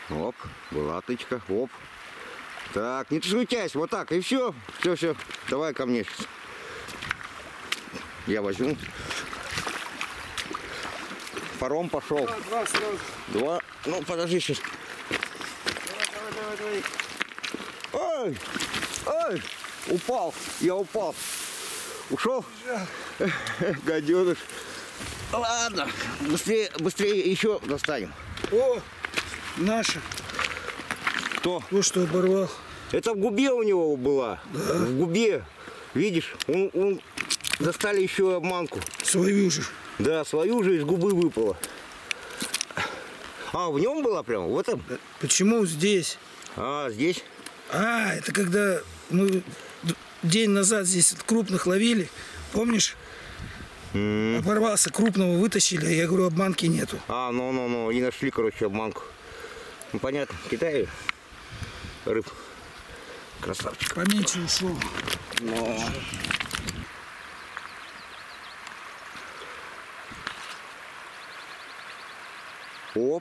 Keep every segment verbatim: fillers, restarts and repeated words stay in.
Оп, была тычка, оп. Так, не суетясь, вот так, и все. Все, все, давай ко мне сейчас. Я возьму. Паром пошел. Два, два сразу. Два. Ну, подожди сейчас. Давай, давай, давай, давай. Ой, ой, упал, я упал. Ушел? Гаденыш. Ладно, быстрее, быстрее еще достанем. О, наша. Кто? То, что оборвал. Это в губе у него была. Да. В губе. Видишь, он, он достали еще обманку. Свою же. Да, свою же из губы выпало. А, в нем была прям? В этом? Почему здесь? А, здесь? А, это когда мы день назад здесь крупных ловили. Помнишь? Mm. Оборвался, крупного вытащили, я говорю, обманки нету. А, ну-ну-ну, и нашли, короче, обманку. Ну, понятно, в Китае рыб. Красавчик. Поменьше ушел. Но... Оп.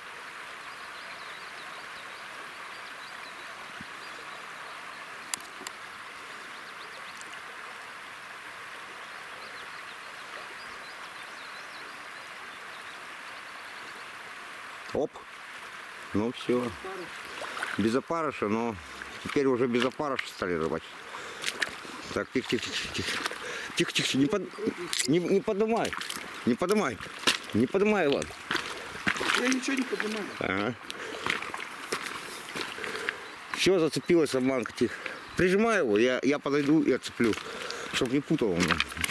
Оп. Ну все. Без опарыша, но теперь уже без опарыша стали рыбачить. Так, тихо, тихо, тихо, тихо. Тихо, тихо, не, под... не, не поднимай. Не поднимай. Не поднимай, ладно. Я ничего не поднимаю. Ага. Все, зацепилась обманка, тихо. Прижимай его, я, я подойду и отцеплю, чтобы не путал он.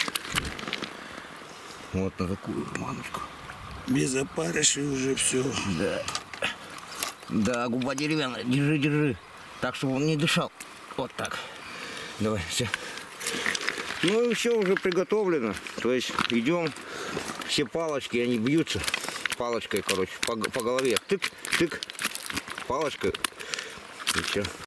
Вот на такую обманочку. Без опарыши уже все. Да. Да, губа деревянная. Держи, держи. Так, чтобы он не дышал. Вот так. Давай, все. Ну и все уже приготовлено. То есть идем. Все палочки, они бьются палочкой, короче, по, по голове. Тык, тык. Палочкой. И все.